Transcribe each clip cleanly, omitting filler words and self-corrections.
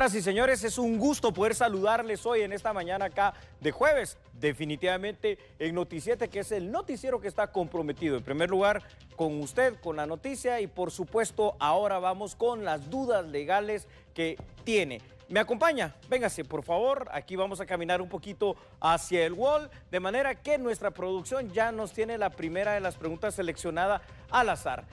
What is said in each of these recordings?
Señoras y señores, es un gusto poder saludarles hoy en esta mañana acá de jueves, definitivamente en Noti7, que es el noticiero que está comprometido en primer lugar con usted, con la noticia y por supuesto ahora vamos con las dudas legales que tiene. ¿Me acompaña? Véngase, por favor. Aquí vamos a caminar un poquito hacia el wall, de manera que nuestra producción ya nos tiene la primera de las preguntas seleccionada al azar.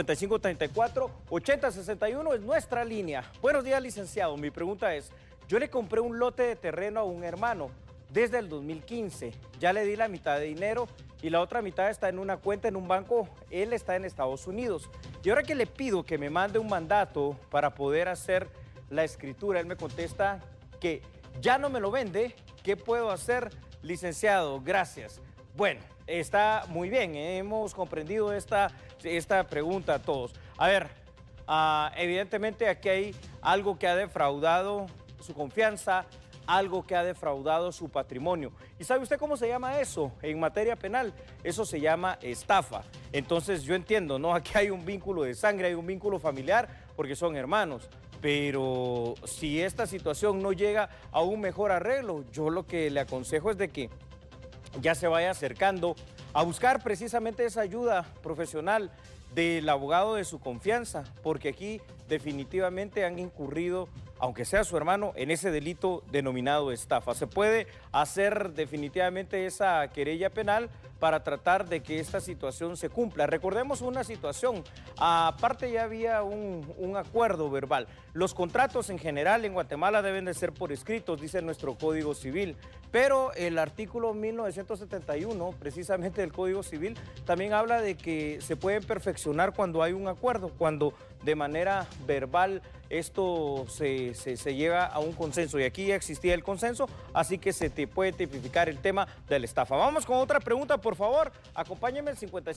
5534-8061 es nuestra línea. Buenos días, licenciado. Mi pregunta es, yo le compré un lote de terreno a un hermano desde el 2015. Ya le di la mitad de dinero y la otra mitad está en una cuenta en un banco. Él está en Estados Unidos. Y ahora que le pido que me mande un mandato para poder hacer la escritura, él me contesta que ya no me lo vende. ¿Qué puedo hacer, licenciado? Gracias. Bueno, está muy bien, hemos comprendido esta pregunta todos. A ver, evidentemente aquí hay algo que ha defraudado su confianza, algo que ha defraudado su patrimonio. ¿Y sabe usted cómo se llama eso en materia penal? Eso se llama estafa. Entonces yo entiendo, ¿no? Aquí hay un vínculo de sangre, hay un vínculo familiar porque son hermanos. Pero si esta situación no llega a un mejor arreglo, yo lo que le aconsejo es de que ya se vaya acercando a buscar precisamente esa ayuda profesional del abogado de su confianza, porque aquí definitivamente han incurrido, aunque sea su hermano, en ese delito denominado estafa. Se puede hacer definitivamente esa querella penal para tratar de que esta situación se cumpla. Recordemos una situación, aparte ya había un acuerdo verbal. Los contratos en general en Guatemala deben de ser por escritos, dice nuestro Código Civil, pero el artículo 1971, precisamente del Código Civil, también habla de que se pueden perfeccionar cuando hay un acuerdo, cuando de manera verbal esto se lleva a un consenso, y aquí ya existía el consenso, así que se te puede tipificar el tema de la estafa. Vamos con otra pregunta, por favor. Acompáñenme al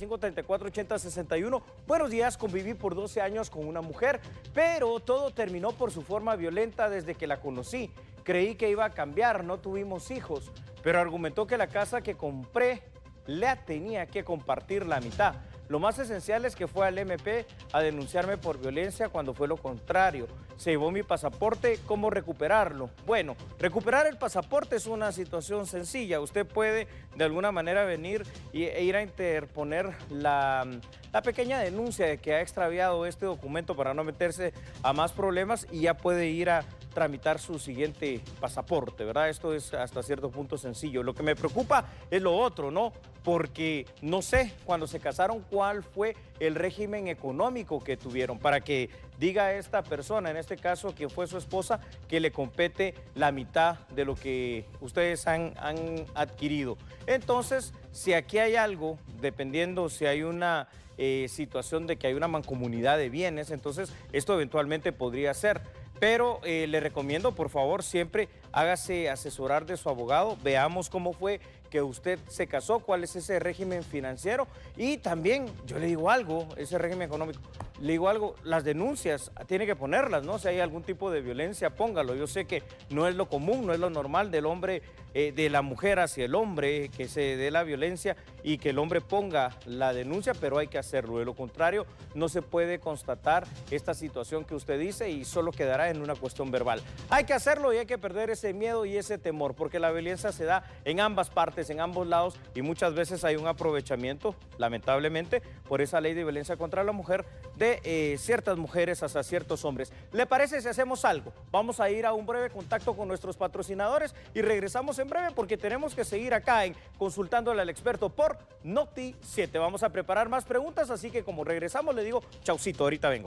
5534-8061. Buenos días, conviví por 12 años con una mujer, pero todo terminó por su forma violenta desde que la conocí. Creí que iba a cambiar, no tuvimos hijos, pero argumentó que la casa que compré la tenía que compartir la mitad. Lo más esencial es que fue al MP a denunciarme por violencia cuando fue lo contrario. Se llevó mi pasaporte, ¿cómo recuperarlo? Bueno, recuperar el pasaporte es una situación sencilla. Usted puede de alguna manera venir e ir a interponer la pequeña denuncia de que ha extraviado este documento para no meterse a más problemas y ya puede ir a tramitar su siguiente pasaporte, ¿verdad? Esto es hasta cierto punto sencillo. Lo que me preocupa es lo otro, ¿no? Porque no sé, cuando se casaron, cuál fue el régimen económico que tuvieron para que diga esta persona, en este caso, que fue su esposa, que le compete la mitad de lo que ustedes han adquirido. Entonces, si aquí hay algo, dependiendo si hay una situación de que hay una mancomunidad de bienes, entonces esto eventualmente podría ser. Pero le recomiendo, por favor, siempre hágase asesorar de su abogado, veamos cómo fue que usted se casó, cuál es ese régimen financiero y también, yo le digo algo, ese régimen económico, le digo algo, las denuncias tiene que ponerlas, ¿no? Si hay algún tipo de violencia, póngalo. Yo sé que no es lo común, no es lo normal del hombre, de la mujer hacia el hombre, que se dé la violencia y que el hombre ponga la denuncia, pero hay que hacerlo. De lo contrario, no se puede constatar esta situación que usted dice y solo quedará en una cuestión verbal. Hay que hacerlo y hay que perder ese miedo y ese temor, porque la violencia se da en ambas partes, en ambos lados, y muchas veces hay un aprovechamiento, lamentablemente, por esa ley de violencia contra la mujer de ciertas mujeres hacia ciertos hombres. ¿Le parece si hacemos algo? Vamos a ir a un breve contacto con nuestros patrocinadores y regresamos en breve porque tenemos que seguir acá en Consultándole al Experto por Noti7. Vamos a preparar más preguntas, así que como regresamos le digo chaucito, ahorita vengo.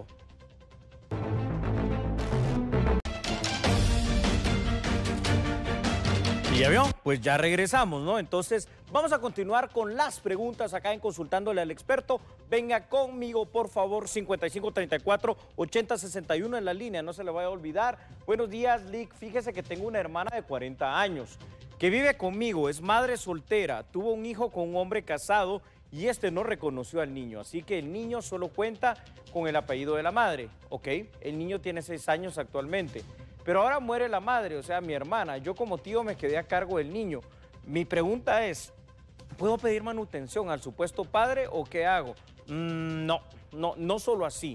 ¿Y ya vio? Pues ya regresamos, ¿no? Entonces, vamos a continuar con las preguntas acá en Consultándole al Experto. Venga conmigo, por favor, 5534-8061 en la línea, no se le vaya a olvidar. Buenos días, Lick. Fíjese que tengo una hermana de 40 años que vive conmigo, es madre soltera, tuvo un hijo con un hombre casado y este no reconoció al niño, así que el niño solo cuenta con el apellido de la madre, ¿ok? El niño tiene 6 años actualmente. Pero ahora muere la madre, o sea, mi hermana. Yo como tío me quedé a cargo del niño. Mi pregunta es, ¿puedo pedir manutención al supuesto padre o qué hago? No solo así.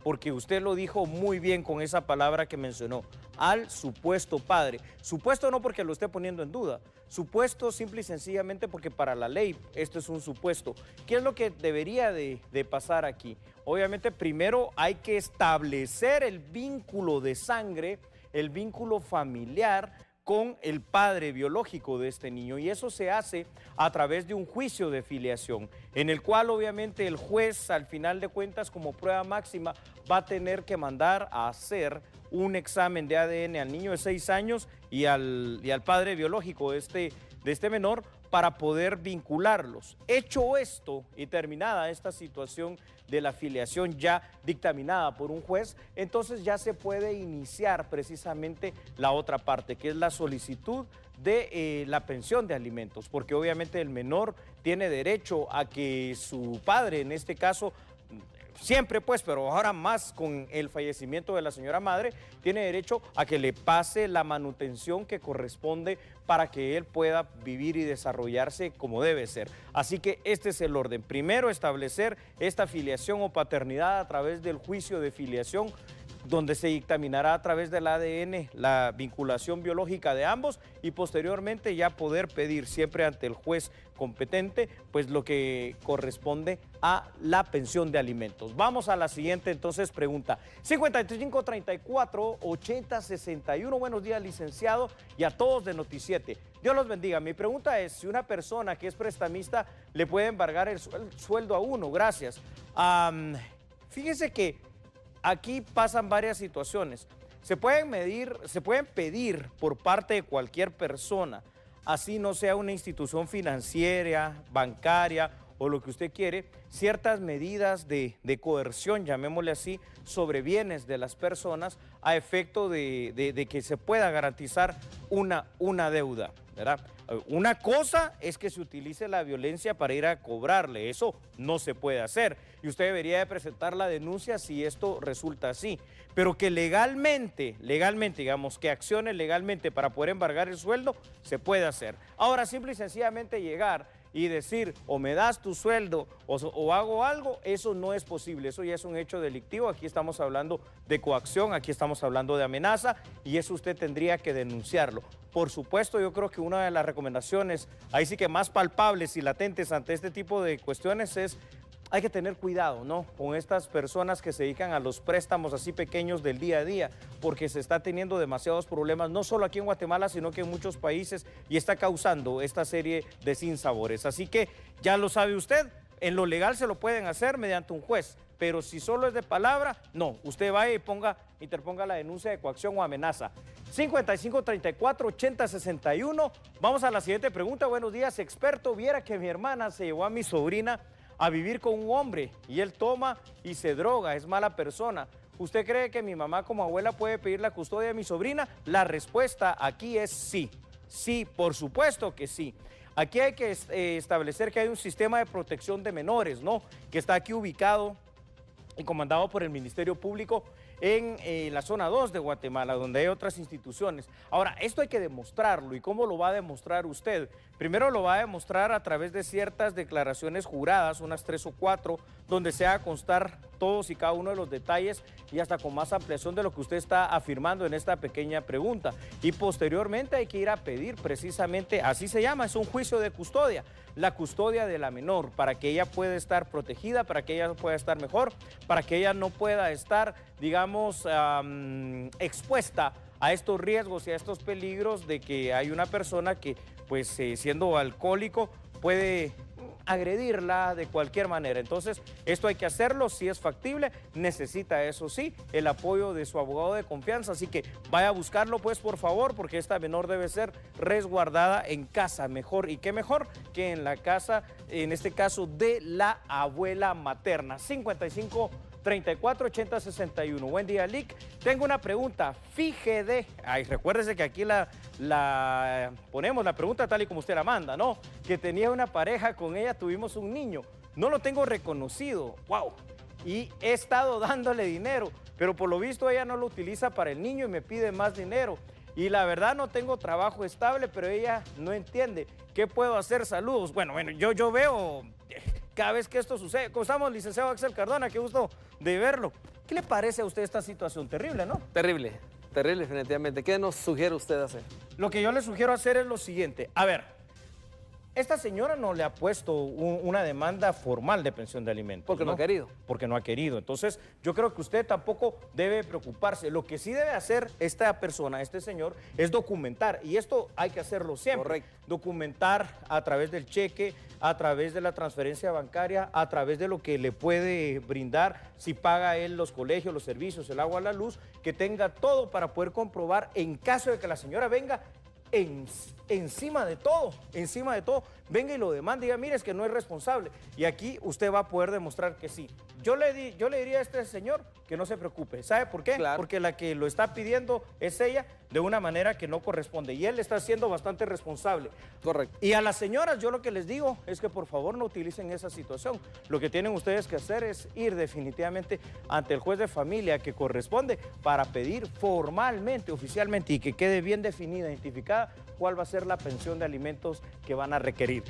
porque usted lo dijo muy bien con esa palabra que mencionó, al supuesto padre. Supuesto no porque lo esté poniendo en duda, supuesto simple y sencillamente porque para la ley esto es un supuesto. ¿Qué es lo que debería de pasar aquí? Obviamente primero hay que establecer el vínculo de sangre, el vínculo familiar con el padre biológico de este niño, y eso se hace a través de un juicio de filiación, en el cual obviamente el juez al final de cuentas como prueba máxima va a tener que mandar a hacer un examen de ADN al niño de 6 años y al padre biológico de este menor para poder vincularlos. Hecho esto y terminada esta situación de la filiación ya dictaminada por un juez, entonces ya se puede iniciar precisamente la otra parte, que es la solicitud de la pensión de alimentos, porque obviamente el menor tiene derecho a que su padre, en este caso, siempre pues, pero ahora más con el fallecimiento de la señora madre, tiene derecho a que le pase la manutención que corresponde para que él pueda vivir y desarrollarse como debe ser. Así que este es el orden. Primero, establecer esta filiación o paternidad a través del juicio de filiación, donde se dictaminará a través del ADN la vinculación biológica de ambos y posteriormente ya poder pedir siempre ante el juez competente pues lo que corresponde a la pensión de alimentos. Vamos a la siguiente entonces pregunta. 5534-8061. Buenos días, licenciado, y a todos de Noti7. Dios los bendiga. Mi pregunta es si una persona que es prestamista le puede embargar el sueldo a uno. Gracias. Fíjese que aquí pasan varias situaciones. Se pueden pedir por parte de cualquier persona, así no sea una institución financiera, bancaria o lo que usted quiere, ciertas medidas de coerción, llamémosle así, sobre bienes de las personas a efecto de que se pueda garantizar una deuda, ¿verdad? Una cosa es que se utilice la violencia para ir a cobrarle, eso no se puede hacer y usted debería de presentar la denuncia si esto resulta así, pero que legalmente, digamos, que accione legalmente para poder embargar el sueldo, se puede hacer. Ahora, simple y sencillamente llegar y decir o me das tu sueldo o hago algo, eso no es posible, eso ya es un hecho delictivo. Aquí estamos hablando de coacción, aquí estamos hablando de amenaza y eso usted tendría que denunciarlo. Por supuesto, yo creo que una de las recomendaciones, ahí sí que más palpables y latentes ante este tipo de cuestiones es: hay que tener cuidado, ¿no?, con estas personas que se dedican a los préstamos así pequeños del día a día, porque se está teniendo demasiados problemas, no solo aquí en Guatemala, sino que en muchos países, y está causando esta serie de sinsabores. Así que ya lo sabe usted, en lo legal se lo pueden hacer mediante un juez, pero si solo es de palabra, no, usted vaya y interponga la denuncia de coacción o amenaza. 5534-8061, vamos a la siguiente pregunta. Buenos días, experto. Viera que mi hermana se llevó a mi sobrina a vivir con un hombre y él toma y se droga, es mala persona. ¿Usted cree que mi mamá como abuela puede pedir la custodia de mi sobrina? La respuesta aquí es sí. Sí, por supuesto que sí. Aquí hay que establecer que hay un sistema de protección de menores, ¿no?, que está aquí ubicado y comandado por el Ministerio Público en la zona 2 de Guatemala, donde hay otras instituciones. Ahora, esto hay que demostrarlo. ¿Y cómo lo va a demostrar usted? Primero lo va a demostrar a través de ciertas declaraciones juradas, unas 3 o 4, donde se haga constar todos y cada uno de los detalles y hasta con más ampliación de lo que usted está afirmando en esta pequeña pregunta. Y posteriormente hay que ir a pedir precisamente, así se llama, es un juicio de custodia, la custodia de la menor, para que ella pueda estar protegida, para que ella pueda estar mejor, para que ella no pueda estar, digamos, expuesta a estos riesgos y a estos peligros de que hay una persona que, pues, siendo alcohólico, puede agredirla de cualquier manera. Entonces, esto hay que hacerlo, si es factible, necesita, eso sí, el apoyo de su abogado de confianza, así que vaya a buscarlo, pues, por favor, porque esta menor debe ser resguardada en casa, mejor, y qué mejor que en la casa, en este caso, de la abuela materna. 5534-8061. Buen día, Lick. Tengo una pregunta. Fíjese, recuérdese que aquí ponemos la pregunta tal y como usted la manda, ¿no? Que tenía una pareja, con ella tuvimos un niño. No lo tengo reconocido. ¡Wow! Y he estado dándole dinero, pero por lo visto ella no lo utiliza para el niño y me pide más dinero. Y la verdad no tengo trabajo estable, pero ella no entiende. ¿Qué puedo hacer? Saludos. Bueno, yo veo cada vez que esto sucede. ¿Cómo estamos, licenciado Axel Cardona? Qué gusto de verlo. ¿Qué le parece a usted esta situación? Terrible, ¿no? Terrible, terrible definitivamente. ¿Qué nos sugiere usted hacer? Lo que yo le sugiero hacer es lo siguiente. A ver, esta señora no le ha puesto una demanda formal de pensión de alimentos. Porque no ha querido. Porque no ha querido. Entonces, yo creo que usted tampoco debe preocuparse. Lo que sí debe hacer esta persona, este señor, es documentar. Y esto hay que hacerlo siempre. Correcto. Documentar a través del cheque, a través de la transferencia bancaria, a través de lo que le puede brindar, si paga él los colegios, los servicios, el agua, la luz, que tenga todo para poder comprobar en caso de que la señora venga encima de todo, venga y lo demande, diga, mire, es que no es responsable. Y aquí usted va a poder demostrar que sí. Yo le diría a este señor que no se preocupe. ¿Sabe por qué? Claro. Porque la que lo está pidiendo es ella de una manera que no corresponde. Y él está siendo bastante responsable. Correcto. Y a las señoras yo lo que les digo es que por favor no utilicen esa situación. Lo que tienen ustedes que hacer es ir definitivamente ante el juez de familia que corresponde para pedir formalmente, oficialmente y que quede bien definida, identificada cuál va a ser la pensión de alimentos que van a requerir.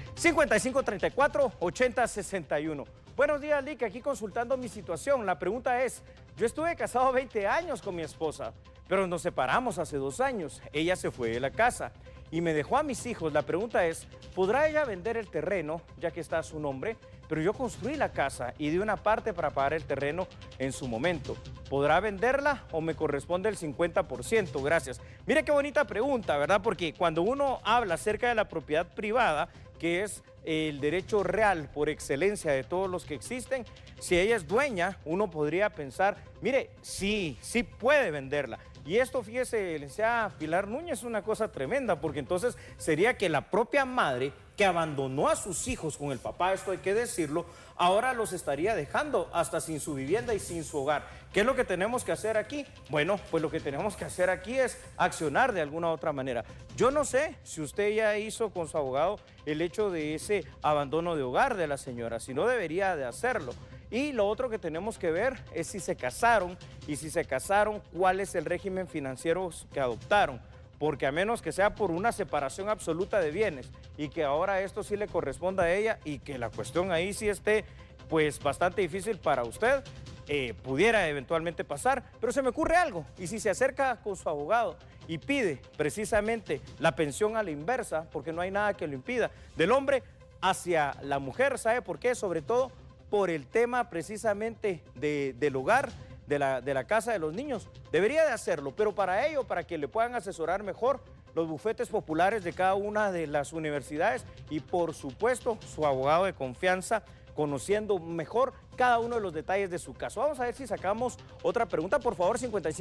5534-8061. Buenos días, Lick, aquí consultando mi situación. La pregunta es, yo estuve casado 20 años con mi esposa, pero nos separamos hace 2 años. Ella se fue de la casa y me dejó a mis hijos. La pregunta es, ¿podrá ella vender el terreno, ya que está a su nombre? Pero yo construí la casa y di una parte para pagar el terreno en su momento. ¿Podrá venderla o me corresponde el 50%? Gracias. Mire qué bonita pregunta, ¿verdad? Porque cuando uno habla acerca de la propiedad privada, que es el derecho real por excelencia de todos los que existen, si ella es dueña, uno podría pensar, mire, sí puede venderla. Y esto, fíjese, licenciada Pilar Núñez, es una cosa tremenda, porque entonces sería que la propia madre que abandonó a sus hijos con el papá, esto hay que decirlo, ahora los estaría dejando hasta sin su vivienda y sin su hogar. ¿Qué es lo que tenemos que hacer aquí? Bueno, pues lo que tenemos que hacer aquí es accionar de alguna u otra manera. Yo no sé si usted ya hizo con su abogado el hecho de ese abandono de hogar de la señora, si no debería de hacerlo. Y lo otro que tenemos que ver es si se casaron y si se casaron, cuál es el régimen financiero que adoptaron. Porque a menos que sea por una separación absoluta de bienes y que ahora esto sí le corresponda a ella y que la cuestión ahí sí esté pues bastante difícil para usted, pudiera eventualmente pasar. Pero se me ocurre algo, y si se acerca con su abogado y pide precisamente la pensión a la inversa, porque no hay nada que lo impida, del hombre hacia la mujer, ¿sabe por qué? Sobre todo por el tema precisamente del hogar, de la casa de los niños. Debería de hacerlo, pero para ello, para que le puedan asesorar mejor los bufetes populares de cada una de las universidades y por supuesto su abogado de confianza, conociendo mejor cada uno de los detalles de su caso. Vamos a ver si sacamos otra pregunta, por favor,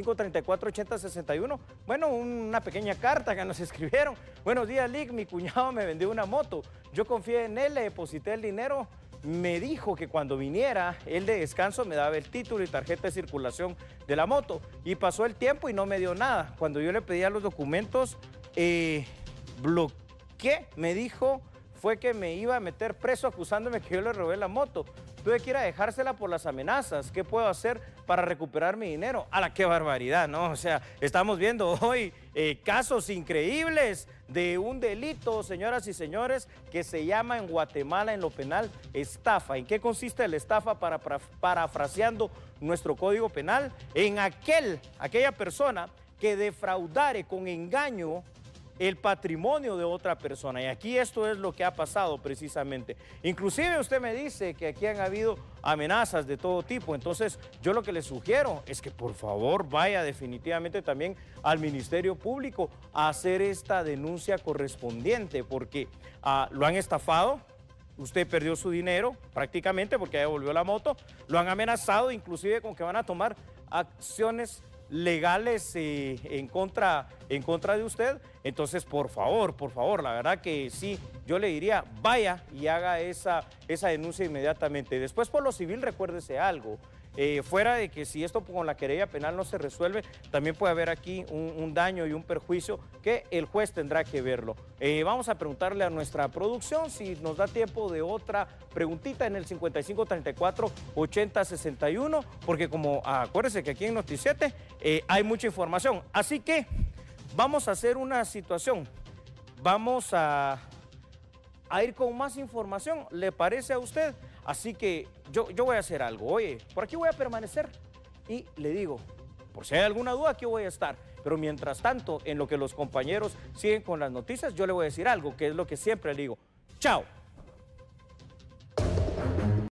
5534-8061. Bueno, una pequeña carta que nos escribieron. Buenos días, Lick, mi cuñado me vendió una moto. Yo confié en él, le deposité el dinero. Me dijo que cuando viniera él de descanso me daba el título y tarjeta de circulación de la moto. Y pasó el tiempo y no me dio nada. Cuando yo le pedía los documentos, bloqueé, me dijo, fue que me iba a meter preso acusándome que yo le robé la moto. Tuve que ir a dejársela por las amenazas. ¿Qué puedo hacer para recuperar mi dinero? ¡Hala, qué barbaridad!, ¿no? O sea, estamos viendo hoy casos increíbles de un delito, señoras y señores, que se llama en Guatemala, en lo penal, estafa. ¿En qué consiste la estafa? Parafraseando nuestro Código Penal, en aquella persona que defraudare con engaño el patrimonio de otra persona. Y aquí esto es lo que ha pasado precisamente. Inclusive usted me dice que aquí han habido amenazas de todo tipo. Entonces yo lo que le sugiero es que por favor vaya definitivamente también al Ministerio Público a hacer esta denuncia correspondiente, porque lo han estafado. Usted perdió su dinero prácticamente porque ya devolvió la moto. Lo han amenazado inclusive con que van a tomar acciones legales en contra de usted. Entonces, por favor, la verdad que sí, yo le diría, vaya y haga esa denuncia inmediatamente. Después, por lo civil, recuérdese algo. Fuera de que si esto con la querella penal no se resuelve, también puede haber aquí un daño y un perjuicio que el juez tendrá que verlo. Vamos a preguntarle a nuestra producción si nos da tiempo de otra preguntita en el 5534-8061, porque como acuérdense que aquí en Noticiete hay mucha información. Así que vamos a hacer una situación. Vamos a ir con más información, ¿le parece a usted? Así que yo voy a hacer algo. Oye, por aquí voy a permanecer y le digo, por si hay alguna duda, aquí voy a estar. Pero mientras tanto, en lo que los compañeros siguen con las noticias, yo le voy a decir algo, que es lo que siempre le digo. ¡Chao!